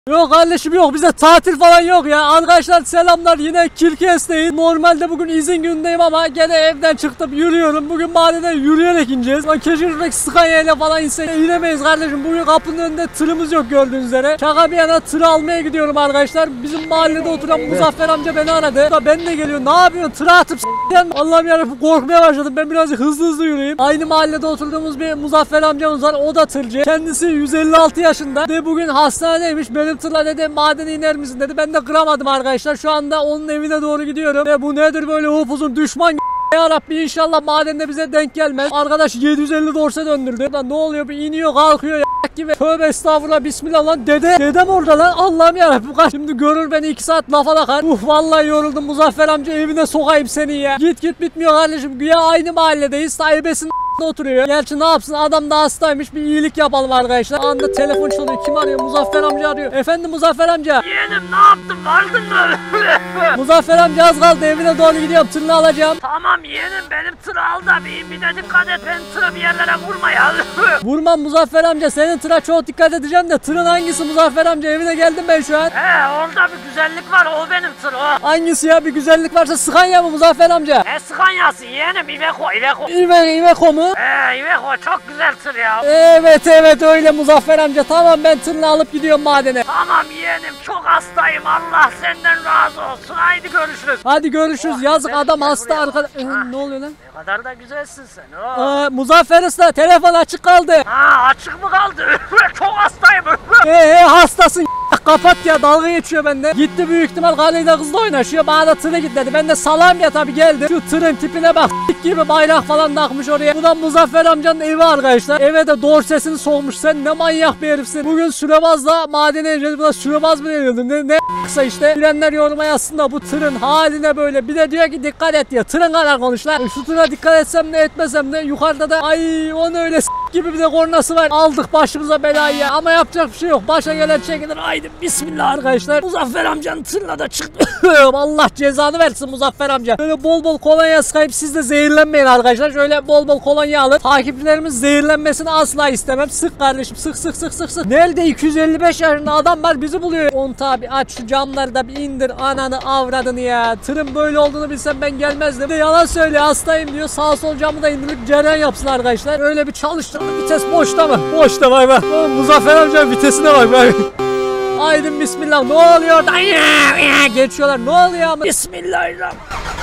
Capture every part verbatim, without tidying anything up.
Yok kardeşim yok, bize tatil falan yok ya. Arkadaşlar selamlar, yine Kirkes'teyiz. Normalde bugün izin günündeyim ama gene evden çıktım, yürüyorum. Bugün mahallede yürüyerek ineceğiz. Lan keşke şuradaki Scania ile falan insek. İnemeyiz kardeşim, bugün kapının önünde tırımız yok gördüğünüz üzere. Şaka bir yana tırı almaya gidiyorum arkadaşlar. Bizim mahallede oturan Muzaffer amca beni aradı. Da ben de geliyor, ne yapıyorsun tıra atıp s***den. Allah'ım yarabbim, korkmaya başladım. Ben birazcık hızlı hızlı yürüyeyim. Aynı mahallede oturduğumuz bir Muzaffer amcamız var, o da tırcı. Kendisi yüz elli altı yaşında ve bugün hastanedeymiş. Benim tırla dedi madene iner misin dedi. Ben de kıramadım arkadaşlar. Şu anda onun evine doğru gidiyorum. Ve bu nedir böyle upuzun düşman ya Rabbi, inşallah madende bize denk gelmez. Arkadaş yedi yüz elli dorse döndürdü. Lan ne oluyor, bir iniyor kalkıyor ya gibi. Tövbe estağfurullah, bismillah lan dede. Dedem orada lan, Allah'ım yarabbim. Şimdi görür beni, iki saat lafa takar. Uh vallahi yoruldum Muzaffer amca, evine sokayım seni ya. Git git bitmiyor kardeşim. Güya aynı mahalledeyiz. Sahibesin oturuyor. Gerçi ne yapsın, adam da hastaymış, bir iyilik yapalım arkadaşlar. Anda telefon çalıyor, kim arıyor? Muzaffer amca arıyor. Efendim Muzaffer amca. Yeğenim ne yaptın, vardın mı? Muzaffer amca az kaldı, evine doğru gidiyorum, tırını alacağım. Tamam yeğenim, benim tırı al da bir, bir de dikkat et, benim tırı bir yerlere vurma ya. Vurmam Muzaffer amca, senin tıra çok dikkat edeceğim de tırın hangisi Muzaffer amca? Evine geldim ben şu an. He, orada bir güzellik var, o benim tır o. Hangisi ya, bir güzellik varsa Scania mı Muzaffer amca? Ne Scania'sı yeğenim, Iveco Iveco. İve, Iveco mu? He Iveco çok güzel tır ya. Evet evet öyle Muzaffer amca, tamam ben tırını alıp gidiyorum madene. Tamam yeğenim, çok hastayım, Allah senden razı olsun, haydi görüşürüz. Hadi görüşürüz, Oh, yazık adam gel hasta buraya. arkadaş. Ha. Ne oluyor lan? Ne kadar da güzelsin sen. Oh. Aa, Muzaffer usta, telefon açık kaldı. Ha, açık mı kaldı? Çok hastayım. Eee hastasın, kapat ya, dalga geçiyor bende. Gitti büyük ihtimal karıyla kızla oynaşıyor, bana da tırı git dedi. Ben de salam ya tabi geldim. Şu tırın tipine bak, s**k gibi bayrak falan takmış oraya. Bu da Muzaffer amcanın evi arkadaşlar. Eve de dorsesini sokmuş. Sen ne manyak bir herifsin. Bugün sürebazla madene ineceğiz. Bu da sürebaz mı deniyordum, ne, ne kısa işte. Bilenler yoruma yazsın da bu tırın haline böyle. Bir de diyor ki dikkat et diyor, tırın kadar konuşlar. Şu tıra dikkat etsem de etmesem de, yukarıda da ay onu öyle s**k gibi bir de kornası var. Aldık başımıza belayı ya. Ama yapacak bir şey yok, başa gelen çekilir. Haydi bismillah arkadaşlar. Muzaffer amcanın tırına da çıktı. Allah cezanı versin Muzaffer amca. Böyle bol bol kolonya sıkayıp siz de zehirlenmeyin arkadaşlar. Şöyle bol bol kolonya alın. Takipçilerimiz zehirlenmesini asla istemem. Sık kardeşim, sık sık sık sık sık. Nerede iki yüz elli beş yaşında adam var, bizi buluyor. On tabi aç şu camları da bir indir, ananı avradını ya. Tırın böyle olduğunu bilsem ben gelmezdim. Bir de yalan söylüyor, hastayım diyor. Sağ sol camı da indirip cereyan yapsın arkadaşlar. Öyle bir çalıştırdı. Vites boşta mı? Boşta, bak bak. O Muzaffer amcanın vitesine bak bak. Aydın bismillah, ne oluyor da geçiyorlar, ne oluyor ama bismillahirrahmanirrahim.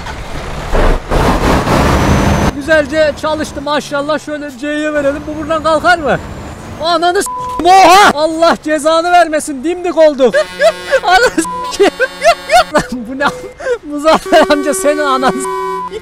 Güzelce çalıştı maşallah, şöyle C'ye verelim, bu buradan kalkar mı? Ananı s***im, oha! Allah cezanı vermesin, dimdik oldu. Ananı s***im. Lan bu ne? Muzaffer amca senin ananı s***im.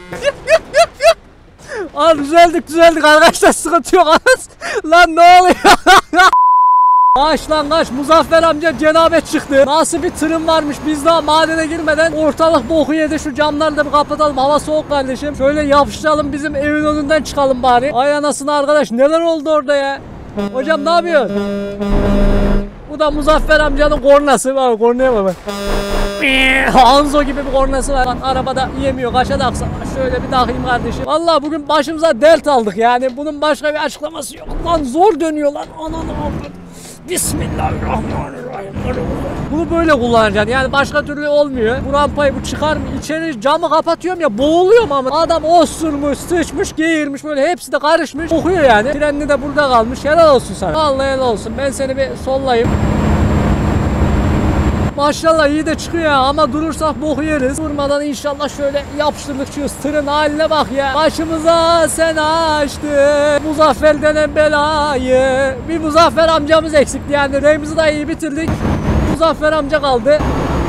Aa düzeldik düzeldik arkadaşlar, sıkıntı yok. Lan ne oluyor? Kaç lan kaç, Muzaffer amca cenabet çıktı. Nasıl bir tırım varmış, biz daha madene girmeden ortalık boku yedi. Şu camları da bir kapatalım, hava soğuk kardeşim. Şöyle yapıştıralım, bizim evin önünden çıkalım bari. Ay anasını arkadaş, neler oldu orada ya. Hocam ne yapıyorsun? Bu da Muzaffer amcanın kornası. Bak kornaya bak. Hanzo gibi bir kornası var. Lan arabada yemiyor, kaça da aksa. Şöyle bir takayım kardeşim. Vallahi bugün başımıza dert aldık yani. Bunun başka bir açıklaması yok. Lan zor dönüyor lan. Ananı avradım. Bismillahirrahmanirrahim. Bunu böyle kullanacaksın yani, başka türlü olmuyor. Bu rampayı bu çıkar mı? İçeri camı kapatıyorum ya, boğuluyorum ama. Adam osurmuş, sıçmış, geğirmiş, böyle hepsi de karışmış. Kokuyor yani. Frenli de burada kalmış. Helal olsun sana. Vallahi helal olsun. Ben seni bir sollayayım. Maşallah iyi de çıkıyor ya, ama durursak boku yeriz. Durmadan inşallah şöyle yapıştırdık şu tırın haline bak ya. Başımıza sen açtın Muzaffer denen belayı. Bir Muzaffer amcamız eksikti yani, reyimizi de iyi bitirdik. Muzaffer amca kaldı.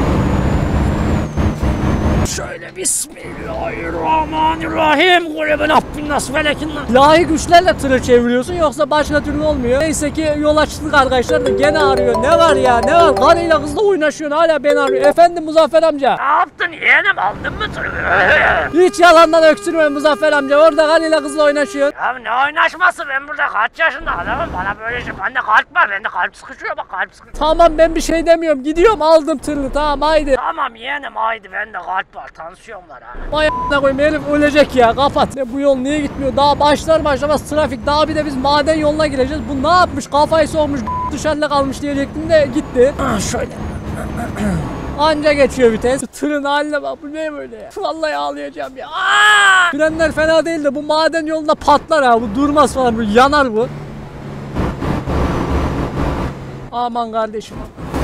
Şöyle bismillahirrahmanirrahim. Kulübün Rabbin nasıl felekinden. İlahi güçlerle tırı çeviriyorsun, yoksa başka türlü olmuyor. Neyse ki yola çıktık arkadaşlar da gene arıyor. Ne var ya, ne var? Karıyla kızla oynaşıyorsun, hala beni arıyor. Efendim Muzaffer amca. Ne yaptın yeğenim, aldın mı tırı? Hiç yalandan öksürme Muzaffer amca. Orada karıyla kızla oynaşıyor. Ya ne oynaşması, ben burada kaç yaşında adamım, bana böyle şey. Bende kalp var, bende kalp sıkışıyor, bak kalp sıkışıyor. Tamam ben bir şey demiyorum. Gidiyorum, aldım tırını, tamam haydi. Tamam yeğenim haydi, bende kalp var, tansiyon var ha. Vay a**ına koyayım, herif ölecek ya, kapat. Ne bu yol niye gitmiyor? Daha başlar başlamaz trafik, daha bir de biz maden yoluna gireceğiz. Bu ne yapmış? Kafayı soğumuş, dışarıda kalmış diyecektim de gitti. Ah, şöyle. Anca geçiyor vites. Tırın haline bak, bu ne böyle ya? Vallahi ağlayacağım ya. Aa! Frenler fena değil de bu maden yolunda patlar ha. Bu durmaz falan, bu yanar bu. Aman kardeşim.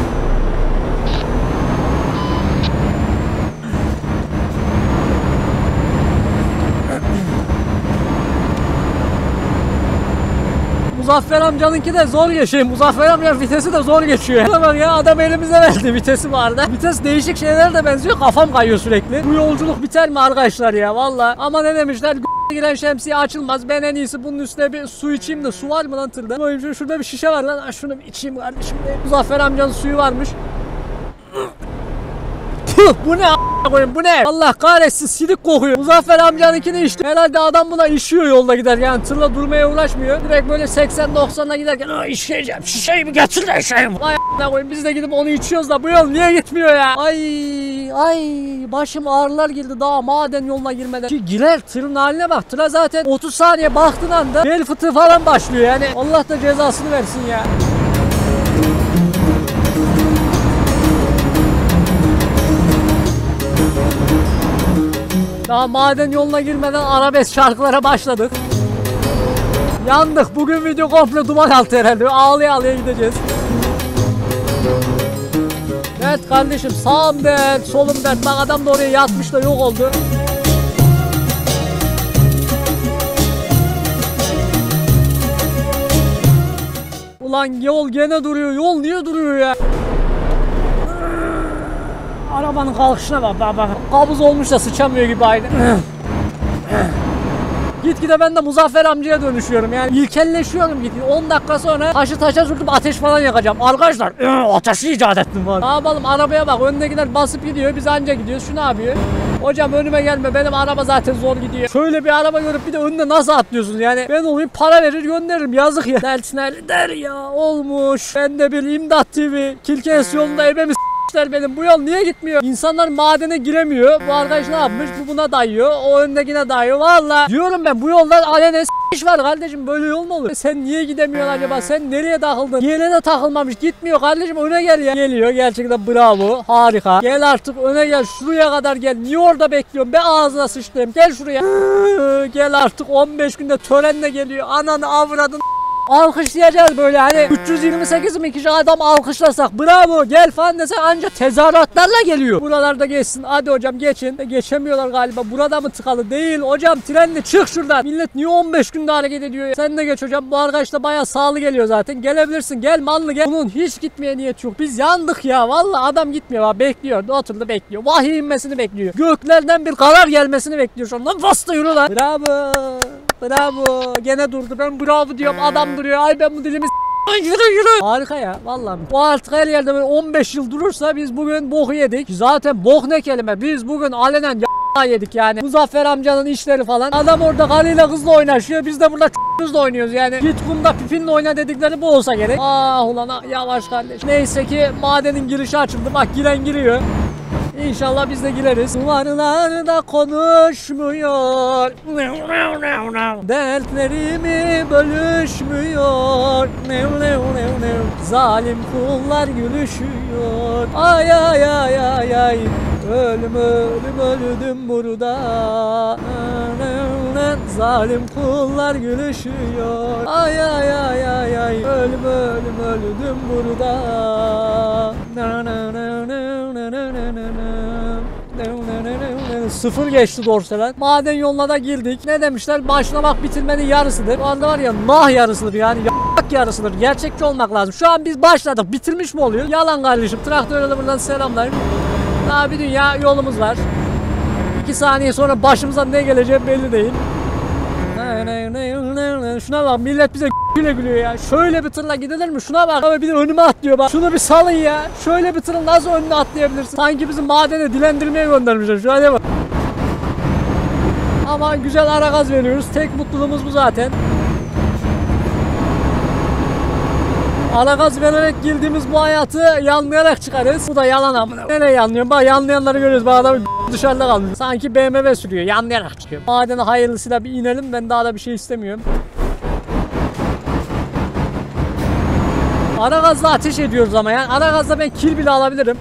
Muzaffer amcanınki de zor geçiyor. Muzaffer amcanın vitesi de zor geçiyor. Bak ya, adam elimize verdi, vitesi vardı. Vites değişik şeylere de benziyor. Kafam kayıyor sürekli. Bu yolculuk biter mi arkadaşlar ya valla. Ama ne demişler? Giren şemsiye açılmaz. Ben en iyisi bunun üstüne bir su içeyim de. Su var mı lan tırda? Şurada bir şişe var lan. Şunu bir içeyim kardeşim. Muzaffer amcanın suyu varmış. Bu ne a**a koyayım, bu ne? Allah kahretsin, silik kokuyor. Muzaffer amcanınkini içti. Herhalde adam buna işiyor yolda gider. Yani tırla durmaya uğraşmıyor. Direkt böyle seksen doksan'a giderken aa işeyeceğim. Şişeyi bir getir de işeyim. Vay a**a koyayım, biz de gidip onu içiyoruz da bu yol niye gitmiyor ya? Ay ay başım ağrılar girdi daha maden yoluna girmeden. Ki girer, tırın haline bak. Tıra zaten otuz saniye baktığın anda bel fıtığı falan başlıyor yani. Allah da cezasını versin ya. Daha maden yoluna girmeden arabesk şarkılara başladık. Yandık. Bugün video komple duman altı herhalde. Ağlaya ağlaya gideceğiz. Evet kardeşim, sağım dert, solum dert. Bak adam da oraya yatmış da yok oldu. Ulan yol gene duruyor. Yol niye duruyor ya? Arabanın kalkışına bak bak bak. Kabuz olmuş da sıçamıyor gibi aynı. Gitgide ben de Muzaffer amcaya dönüşüyorum yani, ilkelleşiyorum gitgide. on dakika sonra taşı taşa sürtüp ateş falan yakacağım. Arkadaşlar ateşi icat ettim falan. Ne yapalım, arabaya bak, öndekiler basıp gidiyor, biz anca gidiyoruz. Şu ne yapıyor? Hocam önüme gelme, benim araba zaten zor gidiyor. Şöyle bir araba görüp bir de önüne nasıl atlıyorsun yani? Ben olayım, para verir gönderirim, yazık ya. Delsinler der ya, olmuş. Ben de bir İmdat T V Kilkes yolunda ebemi benim. Bu yol niye gitmiyor? İnsanlar madene giremiyor. Bu arkadaş ne yapmış? Bu buna dayıyor. O öndekine dayıyor. Valla diyorum ben, bu yolda alene s*** var kardeşim. Böyle yol mu olur? Sen niye gidemiyorsun acaba? Sen nereye takıldın? Yere de takılmamış. Gitmiyor kardeşim. Öne gel ya. Geliyor. Gerçekten bravo. Harika. Gel artık öne gel. Şuraya kadar gel. Niye orada bekliyorum? Ben ağzına sıçtım. Gel şuraya. Gel artık. on beş günde törenle geliyor. Ananı avradın. Alkışlayacağız böyle hani üç yüz yirmi sekiz mi kişi adam alkışlasak bravo gel falan dese anca tezahüratlarla geliyor. Buralarda geçsin, hadi hocam geçin. E, geçemiyorlar galiba, burada mı tıkalı? Değil hocam, trenle çık şuradan. Millet niye on beş günde hareket ediyor ya? Sen de geç hocam, bu arkadaş da bayağı sağlı geliyor zaten. Gelebilirsin, gel manlı gel. Bunun hiç gitmeye niyeti yok. Biz yandık ya vallahi, adam gitmiyor bak, bekliyor, oturdu bekliyor. Vahiy inmesini bekliyor. Göklerden bir karar gelmesini bekliyor şu an. Lan bastı yürü lan. Bravo. Bravo. Gene durdu. Ben bravo diyorum. Adam duruyor. Ay ben bu dilimi s***. Yürü yürü. Harika ya. Vallahi. Bu artık her yerde böyle on beş yıl durursa biz bugün boku yedik. Zaten bok ne kelime. Biz bugün alenen y*** yedik yani. Muzaffer amcanın işleri falan. Adam orada karıyla kızla oynaşıyor. Biz de burada ç*****'la oynuyoruz yani. Git kumda pipinle oyna dedikleri bu olsa gerek. Ah ulan ah, yavaş kardeş. Neyse ki madenin girişi açıldı. Bak giren giriyor. İnşallah biz de gireriz. Duvarlarda konuşmuyor. Dertlerimi bölüşmüyor. Zalim kullar gülüşüyor. Ay ay ay ay ay. Ölüm ölüm öldüm burada. Zalim kullar gülüşüyor. Ay ay ay ay ay. Ölüm ölüm öldüm burada. Sıfır geçti dorseler. Maden yoluna da girdik. Ne demişler? Başlamak bitirmenin yarısıdır. Bu anda var ya, nah yarısıdır yani. Y**k yarısıdır. Gerçekçi olmak lazım. Şu an biz başladık. Bitirmiş mi oluyor? Yalan kardeşim. Traktöre de buradan selamlar. Daha bir dünya yolumuz var. iki saniye sonra başımıza ne geleceği belli değil. Şuna bak, millet bize güle gülüyor ya. Şöyle bir tırla gidilir mi? Şuna bak. Abi bir de önüme atlıyor bak. Şunu bir salın ya. Şöyle bir tırın nasıl önüne atlayabilirsin? Sanki bizim madene dilendirmeye göndermişler. Şöyle bak. Ama güzel ara gaz veriyoruz. Tek mutluluğumuz bu zaten. Ara gaz vererek girdiğimiz bu hayatı yanlayarak çıkarız. Bu da yalan amına. Nereye yanlıyorum? Bak yanlayanları görüyoruz. Bak adam dışarıda kalmış. Sanki B M W sürüyor. Yanlayarak çıkıyor. Madene hayırlısıyla bir inelim. Ben daha da bir şey istemiyorum. Ara gazla ateş ediyoruz ama yani. Ara gazla ben kill bile alabilirim.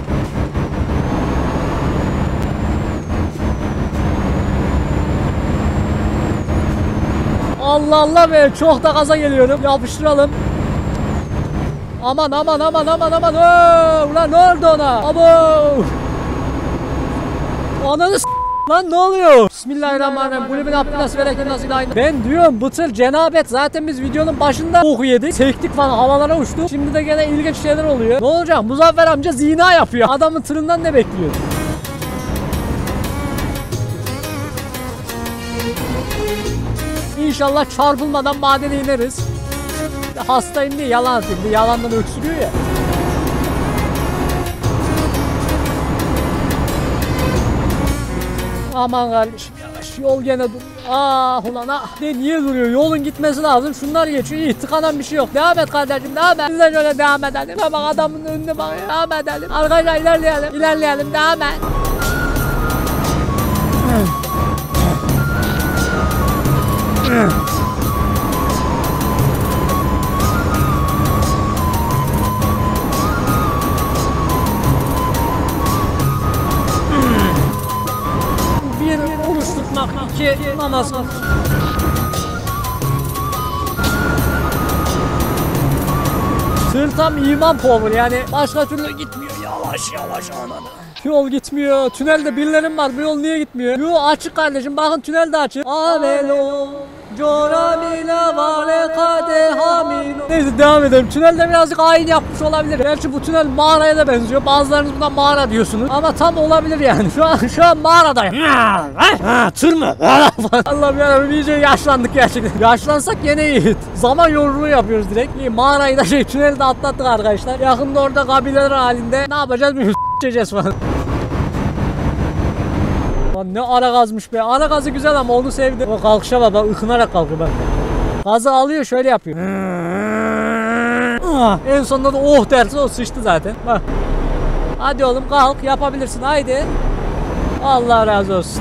Allah Allah be, çok da gaza geliyorum. Yapıştıralım. Aman aman aman aman aman. Oo, ulan ne oldu ona? Abo. Ananı s*** lan ne oluyor? Bismillahirrahmanirrahim. Kulübün Abdü nasıl verekim nasıl ilahi. Ben diyorum bu tır cenabet. Zaten biz videonun başında oku yedik. Sektik falan, havalara uçtu. Şimdi de gene ilginç şeyler oluyor. Ne olacak? Muzaffer amca zina yapıyor. Adamın tırından ne bekliyor? İnşallah çarpılmadan madene ineriz. Hastayım diye yalan atıyor. Bir yalandan öksürüyor ya. Aman kardeşim yavaş, yol gene dur. Ah ulan ah. De niye duruyor? Yolun gitmesi lazım. Şunlar geçiyor. İyi, tıkanan bir şey yok. Devam et kardeşim, devam et. Biz de şöyle devam edelim. Bak adamın önüne bak. Devam edelim. Arkadaşlar ilerleyelim. İlerleyelim. Devam et. Bir oruç tutmak, iki namaz kılmak. Tır tam iman power yani başka türlü gitmiyor. Yavaş yavaş ananı. Yol gitmiyor. Tünelde birilerim var. Bu yol niye gitmiyor? Yo açık kardeşim. Bakın tünel de açık. Avelo. Coramila vale kadehamino. Neyse devam edelim. Tünelde birazcık ayin yapmış olabilir. Gerçi bu tünel mağaraya da benziyor. Bazılarınız buna mağara diyorsunuz. Ama tam olabilir yani. Şu an şu an mağaradayım. Ha, tır mı? Allah'ım yarabbim iyice yaşlandık gerçekten. Yaşlansak gene iyi. Zaman yolculuğu yapıyoruz direkt. İyi, mağarayı da şey tüneli de atlattık arkadaşlar. Yakında orada kabileler halinde ne yapacağız bilmiyoruz. S***eceğiz falan. Lan ne ara gazmış be. Ara gazı güzel ama onu sevdim. O kalkışa bak, bak ıkınarak kalkıyor bak. Gazı alıyor şöyle yapıyor. En sonunda da oh derse o sıçtı zaten. Bak. Hadi oğlum kalk, yapabilirsin haydi. Allah razı olsun.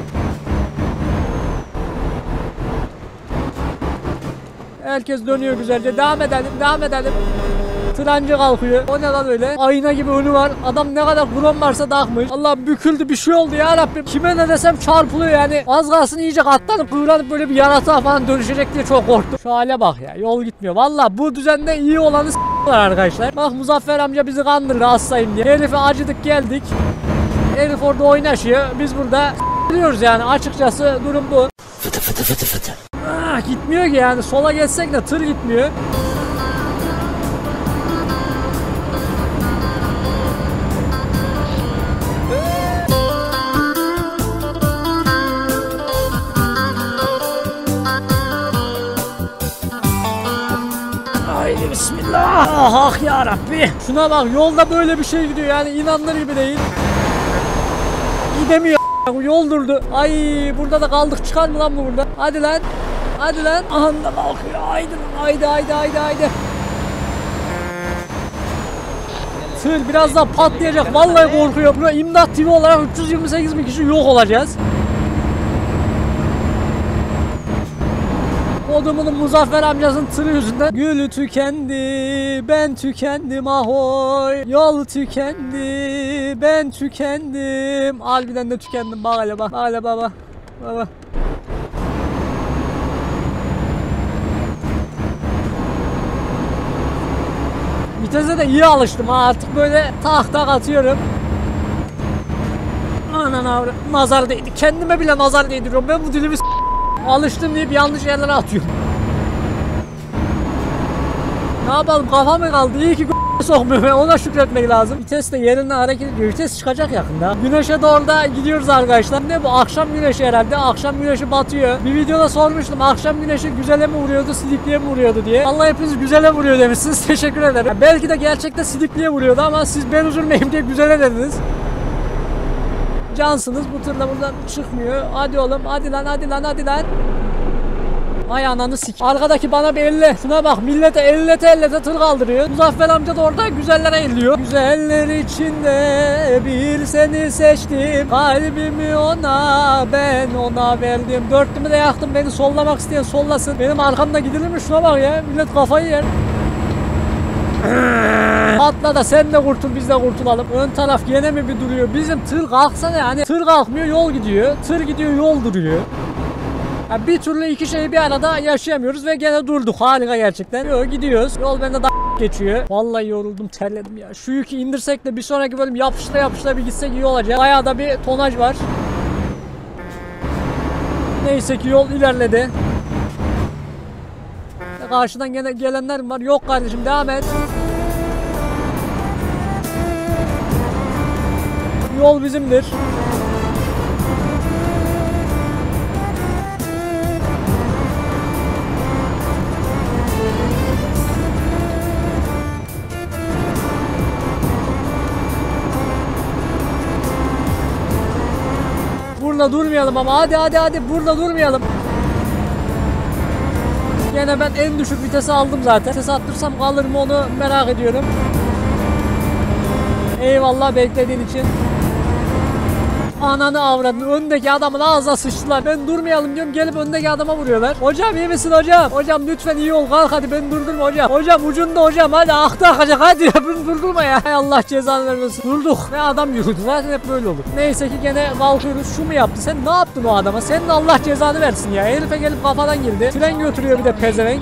Herkes dönüyor güzelce. Devam edelim, devam edelim. Tırancı kalkıyor. O ne lan öyle? Ayna gibi önü var. Adam ne kadar krom varsa takmış. Allah büküldü, bir şey oldu ya Rabbim. Kime ne desem çarpılıyor yani. Az kalsın iyice katlanıp kıvranıp böyle bir yaratığa falan dönüşecek diye çok korktum. Şu hale bak ya. Yol gitmiyor. Valla bu düzende iyi olanı s***lar arkadaşlar. Bak Muzaffer amca bizi kandırdı hastayım diye. Herife acıdık geldik. Herif orada oynaşıyor. Biz burada s***lıyoruz yani. Açıkçası durum bu. Fıtı fıtı fıtı fıtı. Ah, gitmiyor ki yani. Sola geçsek de tır gitmiyor. Haydi bismillah. Ah ah ya Rabbi. Şuna bak, yolda böyle bir şey gidiyor yani, inanılır gibi değil. Gidemiyor. Yol durdu. Ay burada da kaldık, çıkar mı lan bu burada? Hadi lan. Hadi lan. Ahanda kalkıyor. Haydi haydi haydi haydi haydi. Tır biraz daha patlayacak. Vallahi korkuyor. Buna İmdat T V olarak üç yüz yirmi sekiz bin kişi yok olacağız. Odumunun Muzaffer amcasının tırı yüzünden. Gülü tükendi, ben tükendim ahoy. Yol tükendi, ben tükendim. Harbiden de tükendim, bak hele bak. Bak hele baba. Baba. Vitese de iyi alıştım ha, artık böyle tak tak atıyorum. Anan avra, nazar değdi. Kendime bile nazar değdiriyorum. Ben bu dilimi s***. Alıştım deyip yanlış yerlere atıyorum. Ne yapalım, kafa mı kaldı? İyi ki sokmuyor, ona şükretmek lazım. Vites de yerinden hareket ediyor. Vites çıkacak yakında. Güneşe doğru da gidiyoruz arkadaşlar. Ne bu? Akşam güneşi herhalde. Akşam güneşi batıyor. Bir videoda sormuştum. Akşam güneşi güzele mi vuruyordu, silikliye mi vuruyordu diye. Allah hepiniz güzele vuruyor demişsiniz. Teşekkür ederim. Ya belki de gerçekten silikliye vuruyordu ama siz ben üzülmeyeyim diye güzele dediniz. Cansınız. Bu tırla buradan çıkmıyor. Hadi oğlum. Hadi lan hadi lan hadi lan. Ay ananı sik. Arkadaki bana bir elle. Şuna bak millete ellete ellete tır kaldırıyor. Muzaffer amca da orada güzellere elliyor. Güzeller içinde bir seni seçtim. Kalbimi ona ben ona verdim. Dörtlümü de yaktım. Beni sollamak isteyen sollasın. Benim arkamda gidilir mi? Şuna bak ya. Millet kafayı yer. Atla da sen de kurtul biz de kurtulalım. Ön taraf gene mi bir duruyor? Bizim tır kalksana yani. Tır kalkmıyor yol gidiyor. Tır gidiyor yol duruyor. Yani bir türlü iki şeyi bir arada yaşayamıyoruz ve gene durduk. Harika gerçekten. Yok gidiyoruz. Yol bende da geçiyor. Vallahi yoruldum terledim ya. Şu yükü indirsek de bir sonraki bölüm yapışla yapışla bir gitsek iyi olacak. Bayağı da bir tonaj var. Neyse ki yol ilerledi. Karşıdan gene gelenler var. Yok kardeşim devam et. Yol bizimdir. Burada durmayalım ama hadi hadi hadi burada durmayalım. Gene ben en düşük vitesi aldım zaten. Vites attırsam kalır mı onu merak ediyorum. Eyvallah beklediğin için. Ananı avradın. Öndeki adamın ağzına sıçtılar. Ben durmayalım diyorum gelip öndeki adama vuruyorlar. Hocam iyi misin hocam? Hocam lütfen iyi ol kalk hadi beni durdurma hocam. Hocam ucunda hocam hadi akta akacak hadi ya beni durdurma ya. Hay Allah cezanı vermesin. Durduk ve adam yürüdü. Zaten hep böyle olur. Neyse ki gene kalkıyoruz. Şu mu yaptı? Sen ne yaptın o adama? Senin Allah cezanı versin ya. Herife gelip kafadan girdi. Tren götürüyor bir de pezevenk.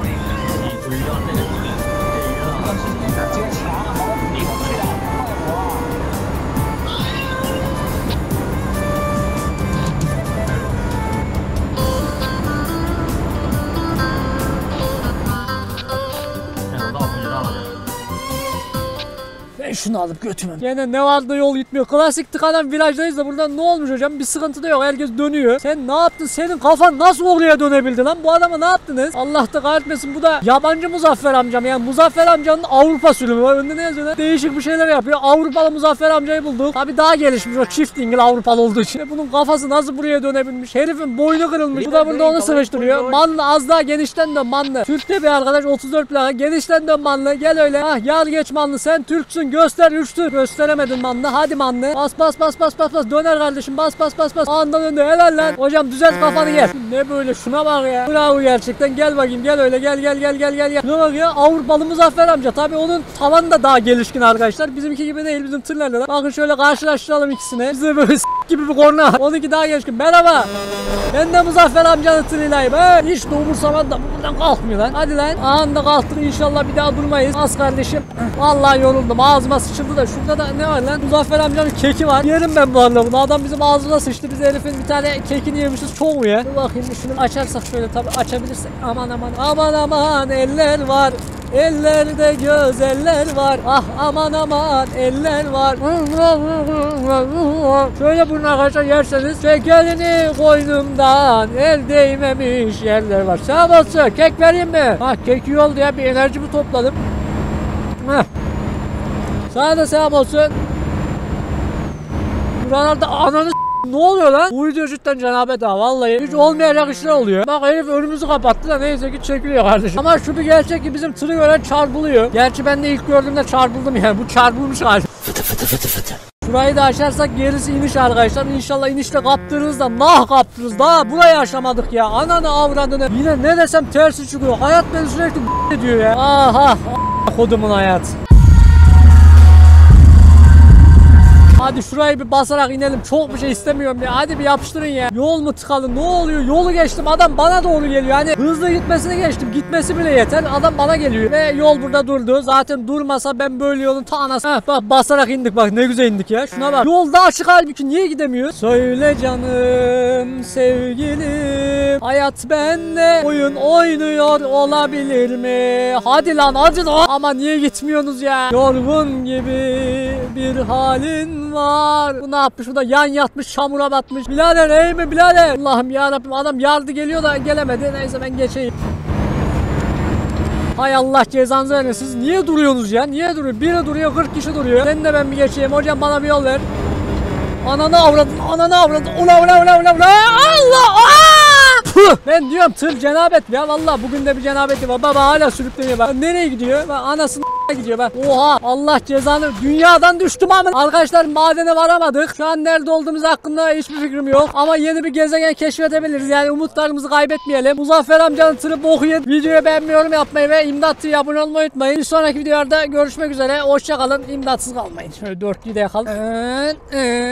Ben şunu alıp götürmem. Gene ne vardı yol gitmiyor. Klasik tıkanan virajdayız da buradan ne olmuş hocam? Bir sıkıntı da yok. Herkes dönüyor. Sen ne yaptın? Senin kafan nasıl oraya dönebildi lan? Bu adama ne yaptınız? Allah da kahretmesin. Bu da yabancı Muzaffer amcam. Yani Muzaffer amcanın Avrupa sürümü var. Önünde ne yazıyor lan? Değişik bir şeyler yapıyor. Avrupalı Muzaffer amcayı bulduk. Tabi daha gelişmiş o çift dingil Avrupalı olduğu için. Ve bunun kafası nasıl buraya dönebilmiş? Herifin boynu kırılmış. Bu da burada onu sıkıştırıyor. Manlı az daha genişten dön Manlı. Türk'te bir arkadaş otuz dört plaka. Genişten dön Manlı. Gel öyle. Ah yar geç Manlı. Sen Türksün. Göster üçtür. Gösteremedin Manlı. Hadi Manlı. Bas bas bas bas bas bas. Döner kardeşim. Bas bas bas bas. Andan önde. Helal lan. Hocam düzelt kafanı gel. Ne böyle şuna bak ya. Bravo gerçekten. Gel bakayım. Gel öyle. Gel gel gel gel gel. Şuna bak ya. Avrupalı Muzaffer amca. Tabii onun tavanı da daha gelişkin arkadaşlar. Bizimki gibi değil. Bizim tırlarla da. Bakın şöyle karşılaştıralım ikisini. Bize böyle s*** gibi bir korna. Onunki daha gelişkin. Merhaba. Ben de Muzaffer amcanın tırıylayım. He. Hiç de umursamadı da buradan kalkmıyor lan. Hadi lan. Anında kalktır. İnşallah bir daha durmayız. Az kardeşim. Vallahi yoruldum. Ağzıma sıçıldı da. Şurada da ne var lan? Muzaffer amcanın keki var. Yerim ben bu arada bunu. Adam bizim ağzına sıçtı. Biz herifin bir tane kekini yemişiz. Çok mu ya? Dur bakayım şunu açarsak şöyle tabii açabilirsek. Aman aman. Aman aman eller var. Ellerde gözeller var. Ah aman aman eller var. Şöyle bunu arkadaşlar yerseniz şekerini koynumdan el değmemiş yerler var. Sağ olasın. Kek vereyim mi? Ha kek iyi oldu ya. Bir enerjimi topladım. Heh. Sana da selam olsun. Buralarda ananı ne oluyor lan? Bu video cidden cenabet ha vallahi. Hiç olmayacak işler oluyor. Bak herif önümüzü kapattı da neyse ki çekiliyor kardeşim. Ama şu bir gerçek ki bizim tırı gören çarpılıyor. Gerçi ben de ilk gördüğümde çarpıldım yani. Bu çarpılmış hali. Fıtı fıtı fıtı fıtı. Şurayı da açarsak gerisi iniş arkadaşlar. İnşallah inişte kaptırırızda nah kaptırırız. Daha burayı aşamadık ya. Ananı avradını. Yine ne desem tersi çıkıyor. Hayat beni sürekli ediyor ya. Aha. Kodumun hayat. Hadi şurayı bir basarak inelim. Çok bir şey istemiyorum ya. Hadi bir yapıştırın ya. Yol mu tıkalı? Ne oluyor? Yolu geçtim. Adam bana doğru geliyor. Hani hızlı gitmesini geçtim. Gitmesi bile yeter. Adam bana geliyor. Ve yol burada durdu. Zaten durmasa ben böyle yolun ta anası. Heh, bak basarak indik. Bak ne güzel indik ya. Şuna bak. Yol daha açık halbuki. Niye gidemiyor? Söyle canım sevgilim. Hayat benle oyun oynuyor olabilir mi? Hadi lan hadi lan. Ama niye gitmiyorsunuz ya? Yorgun gibi bir halin var. Bu ne yapmış? Bu da yan yatmış, çamura batmış. Birader ey mi birader? Allah'ım yarabbim adam yardı geliyor da gelemedi. Neyse ben geçeyim. Hay Allah cezanızı vermesin. Siz niye duruyorsunuz ya? Niye duruyor? Biri duruyor, kırk kişi duruyor. Sen de ben bir geçeyim. Hocam bana bir yol ver. Ananı avradın, ananı avradın. Ula ula ula ula ula. Allah! Aa! Puh! Ben diyorum tır cenabet ya vallahi bugün de bir cenabeti var. Baba hala sürükleniyor bak. Nereye gidiyor? Bak anasını gidiyor bak. Oha Allah cezanı. Dünyadan düştüm ama. Arkadaşlar madene varamadık. Şu an nerede olduğumuz hakkında hiçbir fikrim yok. Ama yeni bir gezegen keşfedebiliriz. Yani umutlarımızı kaybetmeyelim. Muzaffer amcanın tırı boku yedi. Videoyu beğenmiyorum yapmayı ve İmdat T V'ye abone olmayı unutmayın. Bir sonraki videolarda görüşmek üzere. Hoşçakalın. İmdatsız kalmayın. Şöyle dörtlüyü de yakalım. Ee, ee.